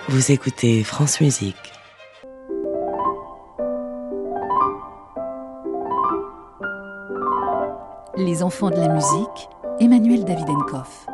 Vous écoutez France Musique. Les enfants de la musique, Emmanuel Davidenkoff.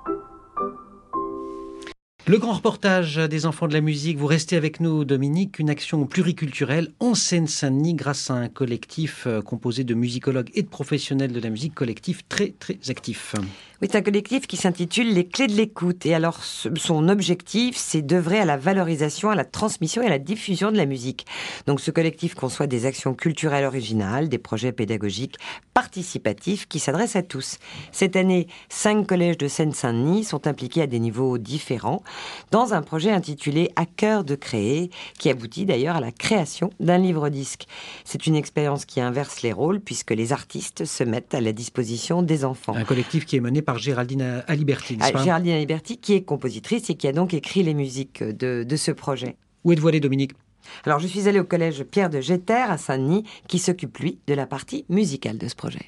Le grand reportage des enfants de la musique, vous restez avec nous Dominique, une action pluriculturelle en Seine-Saint-Denis grâce à un collectif composé de musicologues et de professionnels de la musique, collectif très actif. Oui, c'est un collectif qui s'intitule Les Clés de l'écoute. Et alors, son objectif, c'est d'œuvrer à la valorisation, à la transmission et à la diffusion de la musique. Donc, ce collectif conçoit des actions culturelles originales, des projets pédagogiques participatifs qui s'adressent à tous. Cette année, 5 collèges de Seine-Saint-Denis sont impliqués à des niveaux différents dans un projet intitulé « À cœur de créer » qui aboutit d'ailleurs à la création d'un livre-disque. C'est une expérience qui inverse les rôles puisque les artistes se mettent à la disposition des enfants. Un collectif qui est mené par Géraldine Aliberti, n'est-ce pas ? Géraldine Aliberti, qui est compositrice et qui a donc écrit les musiques de ce projet. Où êtes-vous allé, Dominique ? Alors, je suis allée au collège Pierre de Jeter à Saint-Denis, qui s'occupe, lui, de la partie musicale de ce projet.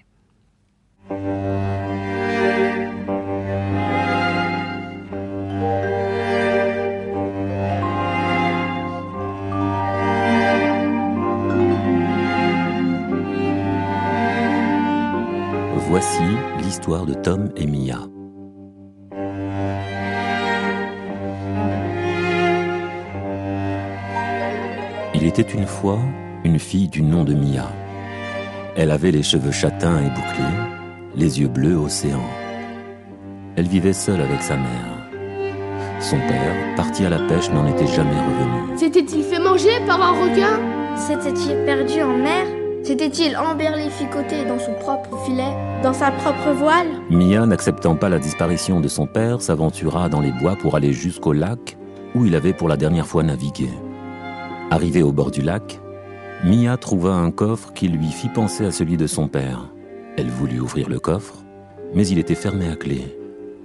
Voici l'histoire de Tom et Mia. Il était une fois une fille du nom de Mia. Elle avait les cheveux châtains et bouclés, les yeux bleus océan. Elle vivait seule avec sa mère. Son père, parti à la pêche, n'en était jamais revenu. S'était-il fait manger par un requin ? S'était-il perdu en mer ? S'était-il emberlificoté dans son propre filet, dans sa propre voile ? Mia, n'acceptant pas la disparition de son père, s'aventura dans les bois pour aller jusqu'au lac où il avait pour la dernière fois navigué. Arrivée au bord du lac, Mia trouva un coffre qui lui fit penser à celui de son père. Elle voulut ouvrir le coffre, mais il était fermé à clé.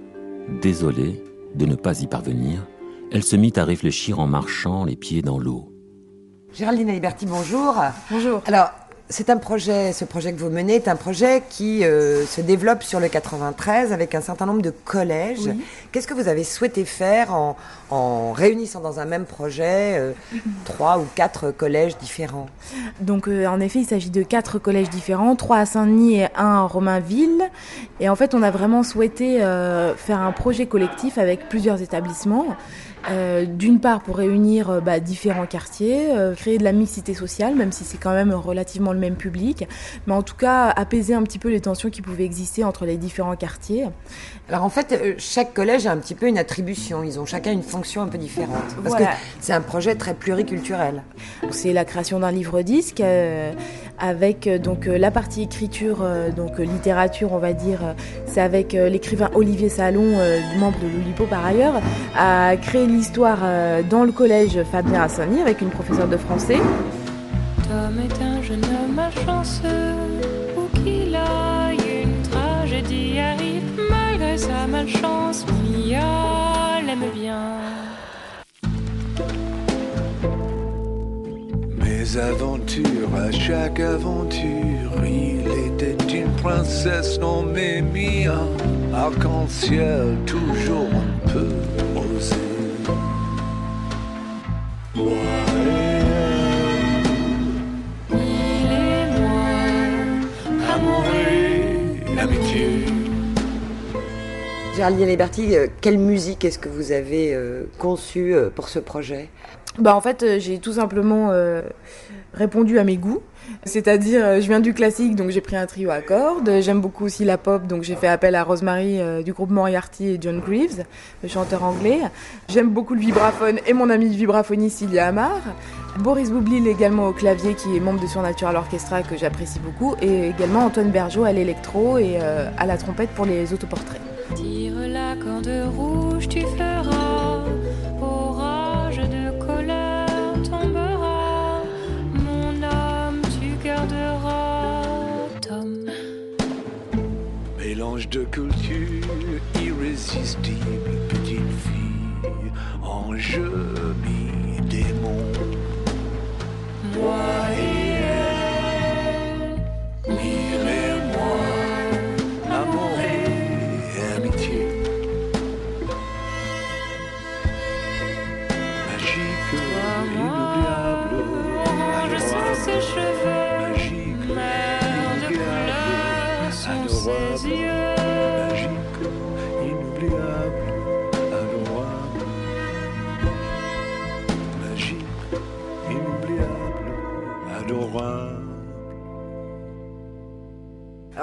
Désolée de ne pas y parvenir, elle se mit à réfléchir en marchant les pieds dans l'eau. Géraldine Aliberti, bonjour. Bonjour. Alors, ce projet que vous menez est un projet qui se développe sur le 93 avec un certain nombre de collèges. Oui. Qu'est-ce que vous avez souhaité faire en réunissant dans un même projet 3 ou 4 collèges différents ? Donc en effet, il s'agit de 4 collèges différents, 3 à Saint-Denis et 1 à Romainville. Et en fait, on a vraiment souhaité faire un projet collectif avec plusieurs établissements. D'une part pour réunir différents quartiers, créer de la mixité sociale, même si c'est quand même relativement le même public, mais en tout cas apaiser un petit peu les tensions qui pouvaient exister entre les différents quartiers. Alors en fait, chaque collège a un petit peu une attribution, ils ont chacun une fonction un peu différente, parce que c'est un projet très pluriculturel. C'est la création d'un livre-disque avec donc la partie écriture, donc littérature on va dire, c'est avec l'écrivain Olivier Salon, membre de l'Oulipo par ailleurs, à créer l'histoire dans le collège Fabien à Saint-Denis avec une professeure de français. Tom est un jeune homme malchanceux, où qu'il aille une tragédie arrive, malgré sa malchance, Mia l'aime bien. Mes aventures, à chaque aventure, il était une princesse nommée Mia, arc-en-ciel toujours un peu rosé. Moi il et moi, amour et amitié. Géraldine Aliberti, quelle musique est-ce que vous avez conçue pour ce projet ? En fait, j'ai tout simplement répondu à mes goûts. C'est-à-dire, je viens du classique, donc j'ai pris un trio à cordes. J'aime beaucoup aussi la pop, donc j'ai fait appel à Rosemary du groupe Moriarty et John Greaves, le chanteur anglais. J'aime beaucoup le vibraphone et mon ami vibraphoniste Ilia Amar. Boris Boublil également au clavier, qui est membre de Surnatural Orchestra, que j'apprécie beaucoup. Et également Antoine Bergeau à l'électro et à la trompette pour les autoportraits. tire la corde rouge, tu feras orage de colère tombera, mon âme tu garderas, Tom. Mélange de culture irrésistible, petite fille, enjeu mi-démon. Moi et elle, Mille et moi, amour et amitié.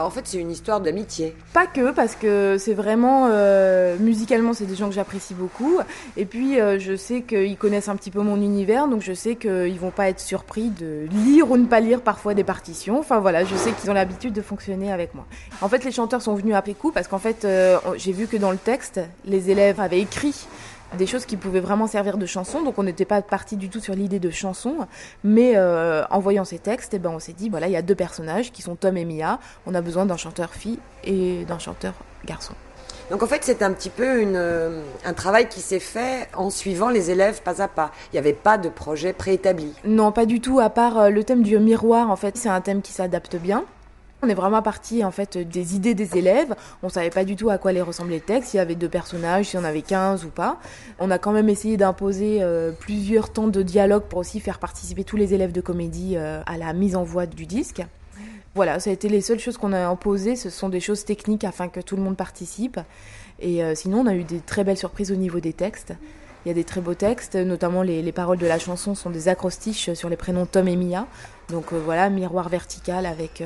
en fait, c'est une histoire d'amitié. Pas que, parce que c'est vraiment... musicalement, c'est des gens que j'apprécie beaucoup. Et puis, je sais qu'ils connaissent un petit peu mon univers, donc je sais qu'ils vont pas être surpris de lire ou ne pas lire parfois des partitions. Enfin voilà, je sais qu'ils ont l'habitude de fonctionner avec moi. En fait, les chanteurs sont venus après coup, parce qu'en fait, j'ai vu que dans le texte, les élèves avaient écrit des choses qui pouvaient vraiment servir de chansons, donc on n'était pas parti du tout sur l'idée de chanson, mais en voyant ces textes, on s'est dit, voilà, il y a 2 personnages qui sont Tom et Mia, on a besoin d'un chanteur fille et d'un chanteur garçon. Donc en fait, c'est un petit peu un travail qui s'est fait en suivant les élèves pas à pas. Il n'y avait pas de projet préétabli. Non, pas du tout, à part le thème du miroir, en fait, c'est un thème qui s'adapte bien. On est vraiment parti en fait des idées des élèves. On savait pas du tout à quoi allait ressembler le texte, s'il y avait 2 personnages, s'il y en avait 15 ou pas. On a quand même essayé d'imposer plusieurs temps de dialogue pour aussi faire participer tous les élèves de comédie à la mise en voix du disque. Voilà, ça a été les seules choses qu'on a imposées. Ce sont des choses techniques afin que tout le monde participe. Et sinon, on a eu des très belles surprises au niveau des textes. Il y a des très beaux textes, notamment les paroles de la chanson sont des acrostiches sur les prénoms Tom et Mia. Donc voilà, miroir vertical avec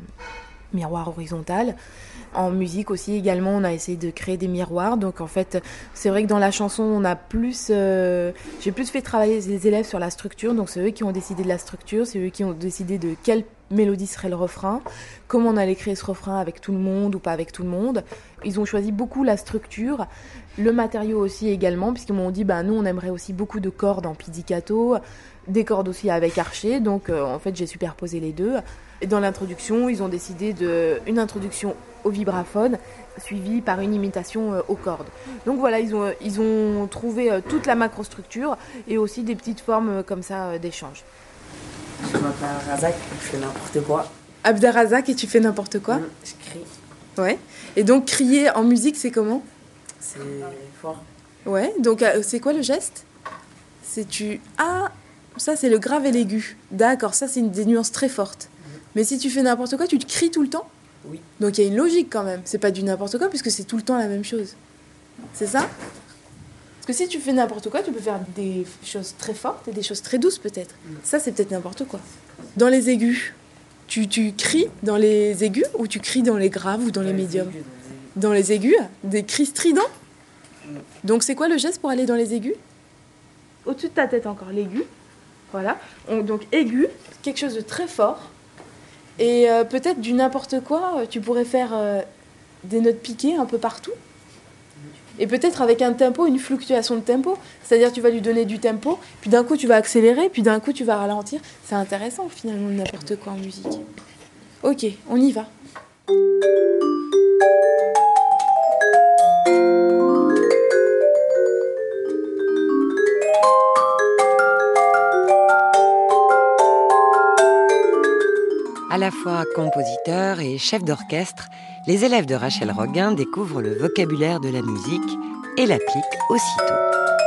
miroir horizontal. En musique aussi également, on a essayé de créer des miroirs. Donc en fait, c'est vrai que dans la chanson, on a j'ai plus fait travailler les élèves sur la structure. Donc c'est eux qui ont décidé de la structure, c'est eux qui ont décidé de quelle mélodie serait le refrain, comment on allait créer ce refrain avec tout le monde ou pas avec tout le monde. Ils ont choisi beaucoup la structure, le matériau aussi également, puisqu'ils m'ont dit, nous on aimerait aussi beaucoup de cordes en pizzicato, des cordes aussi avec archet, donc en fait j'ai superposé les deux. Et dans l'introduction, ils ont décidé d'une introduction au vibraphone, suivie par une imitation aux cordes. Donc voilà, ils ont trouvé toute la macrostructure et aussi des petites formes comme ça d'échange. Je m'appelle Razak, je fais n'importe quoi. Abderrazak, et tu fais n'importe quoi? Je crie. Ouais. Et donc crier en musique, c'est comment? C'est fort. Ouais, donc c'est quoi le geste? Ah, ça c'est le grave et l'aigu. D'accord, ça c'est des nuances très fortes. Mais si tu fais n'importe quoi, tu te cries tout le temps? Oui. Donc il y a une logique quand même. C'est pas du n'importe quoi puisque c'est tout le temps la même chose. C'est ça? Parce que si tu fais n'importe quoi, tu peux faire des choses très fortes et des choses très douces peut-être. Ça c'est peut-être n'importe quoi. Dans les aigus, tu cries dans les aigus ou tu cries dans les graves ou dans les médiums? Dans les aigus, des cris stridents? Donc c'est quoi le geste pour aller dans les aigus? Au-dessus de ta tête encore, l'aigu. Voilà. Donc aigu, quelque chose de très fort. Et peut-être du n'importe quoi, tu pourrais faire des notes piquées un peu partout. Et peut-être avec un tempo, une fluctuation de tempo. C'est-à-dire tu vas lui donner du tempo, puis d'un coup tu vas accélérer, puis d'un coup tu vas ralentir. C'est intéressant finalement n'importe quoi en musique. Ok, on y va. À la fois compositeur et chef d'orchestre, les élèves de Rachel Roguin découvrent le vocabulaire de la musique et l'appliquent aussitôt.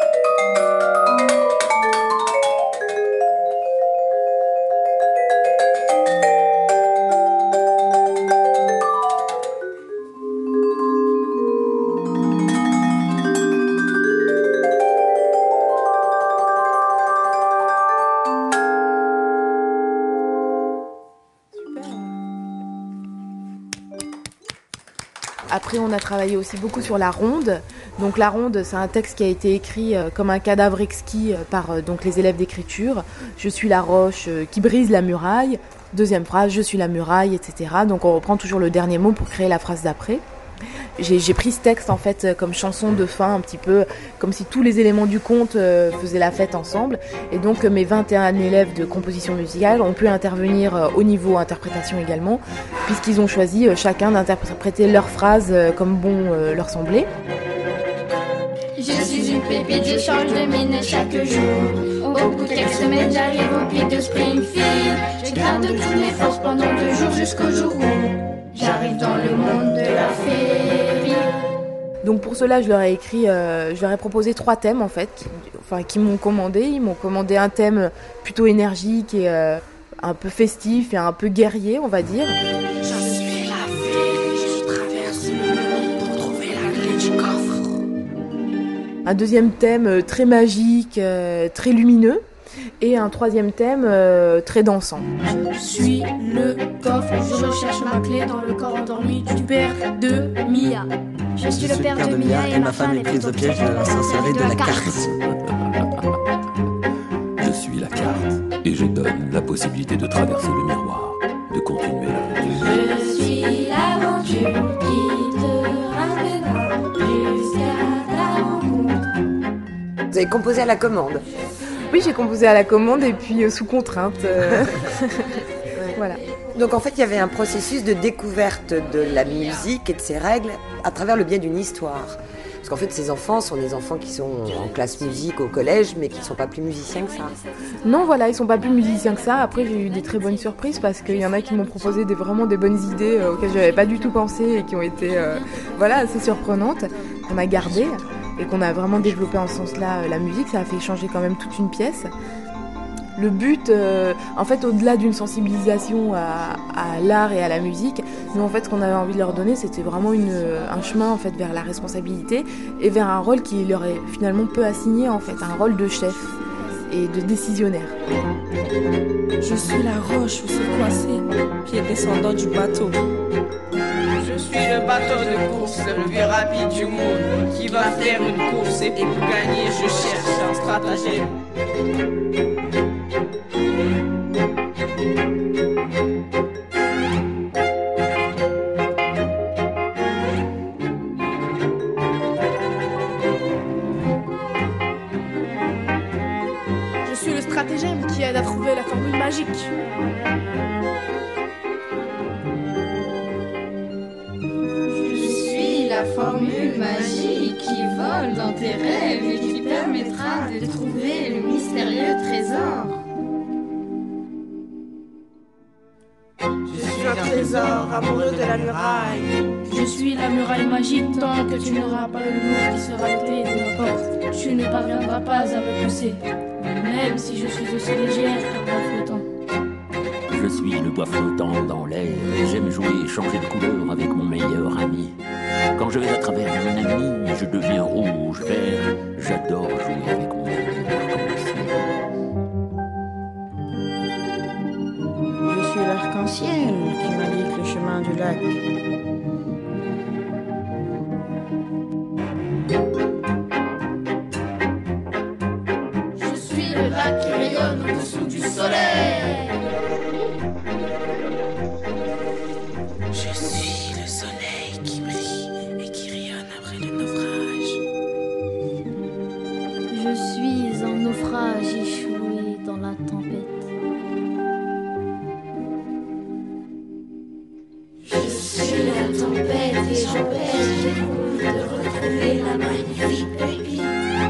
Après, on a travaillé aussi beaucoup sur la ronde. Donc la ronde, c'est un texte qui a été écrit comme un cadavre exquis par donc les élèves d'écriture. Je suis la roche qui brise la muraille. Deuxième phrase, je suis la muraille, etc. Donc on reprend toujours le dernier mot pour créer la phrase d'après. J'ai pris ce texte en fait comme chanson de fin, un petit peu comme si tous les éléments du conte faisaient la fête ensemble. Et donc mes 21 élèves de composition musicale ont pu intervenir au niveau interprétation également, puisqu'ils ont choisi chacun d'interpréter leur phrase comme bon leur semblait. Je suis une pépite, je change de mine chaque jour. Au bout de quelques semaines, j'arrive au pic de Springfield. Je garde toutes mes forces pendant 2 jours jusqu'au jour où j'arrive dans le monde de la féerie. Donc pour cela, je leur ai proposé 3 thèmes en fait, qui m'ont commandé. Ils m'ont commandé un thème plutôt énergique et un peu festif et un peu guerrier, on va dire. Je suis la fée, je traverse le monde pour trouver la clé du coffre. Un deuxième thème très magique, très lumineux. Et un troisième thème très dansant. Je suis le coffre, je recherche ma clé dans le corps endormi du père de Mia. Je suis le père de Mia et ma femme est prise au piège de la sorcellerie de la carte. Je suis la carte et je donne la possibilité de traverser le miroir, de continuer l'aventure. Je suis l'aventure qui te ramènera jusqu'à ta rencontre. Vous avez composé à la commande? Oui, j'ai composé à la commande et puis sous contrainte. Voilà. Donc en fait, il y avait un processus de découverte de la musique et de ses règles à travers le biais d'une histoire. Parce qu'en fait, ces enfants sont des enfants qui sont en classe musique au collège, mais qui ne sont pas plus musiciens que ça. Non, voilà, ils sont pas plus musiciens que ça. Après, j'ai eu des très bonnes surprises parce qu'il y en a qui m'ont proposé vraiment des bonnes idées auxquelles je n'avais pas du tout pensé et qui ont été assez surprenantes, qu'on a gardées et qu'on a vraiment développé en ce sens-là la musique. Ça a fait changer quand même toute une pièce. Le but, en fait, au-delà d'une sensibilisation à l'art et à la musique, nous, en fait, ce qu'on avait envie de leur donner, c'était vraiment un chemin, en fait, vers la responsabilité et vers un rôle qui leur est finalement peu assigné, en fait, un rôle de chef et de décisionnaire. Je suis la roche où s'est coincé, pied descendant du bateau. Je suis le bateau de course, le plus rapide du monde, qui va faire une course et pour gagner, je cherche un stratagème. Je suis le stratagème qui aide à trouver la formule magique. Je suis la formule magique qui vole dans tes rêves et qui permettra de trouver le mystérieux trésor. Je suis un trésor amoureux de la muraille. Je suis la muraille magique tant que tu n'auras pas le mot qui sera clé de ma porte. Tu ne parviendras pas à me pousser, même si je suis aussi légère qu'un bois flottant. Je suis le bois flottant dans l'air et j'aime jouer et changer de couleur avec mon meilleur ami. Quand je vais à travers mon ami, je deviens rouge, vert. J'adore jouer avec mon Je suis l'arc-en-ciel qui m'indique le chemin du lac. Je suis le lac qui rayonne au-dessous du soleil. Je suis le soleil qui brille et qui rayonne après le naufrage. Je suis un naufrage échoué dans la tempête. Je suis la tempête et j'empêche de retrouver la magnifique pépite.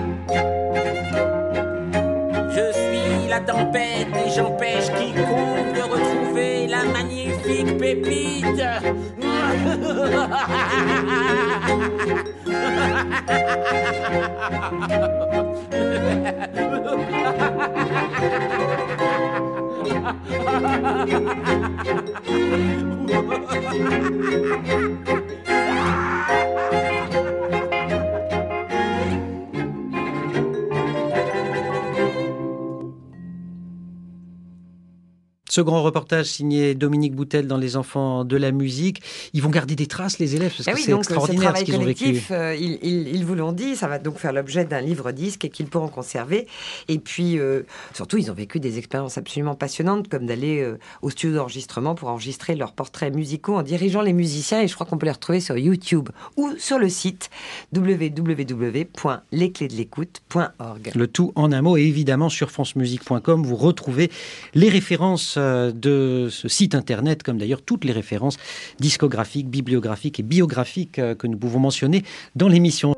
Je suis la tempête et j'empêche quiconque de retrouver la magnifique pépite. Ce grand reportage signé Dominique Boutel dans Les Enfants de la musique. Ils vont garder des traces, les élèves, parce que c'est extraordinaire ce qu'ils ont vécu. Ils vous l'ont dit, ça va donc faire l'objet d'un livre-disque qu'ils pourront conserver. Et puis, surtout, ils ont vécu des expériences absolument passionnantes, comme d'aller au studio d'enregistrement pour enregistrer leurs portraits musicaux en dirigeant les musiciens. Et je crois qu'on peut les retrouver sur YouTube ou sur le site www.lesclésdelécoute.org. Le tout en un mot. Et évidemment, sur francemusique.com, vous retrouvez les références de ce site internet, comme d'ailleurs toutes les références discographiques, bibliographiques et biographiques que nous pouvons mentionner dans l'émission.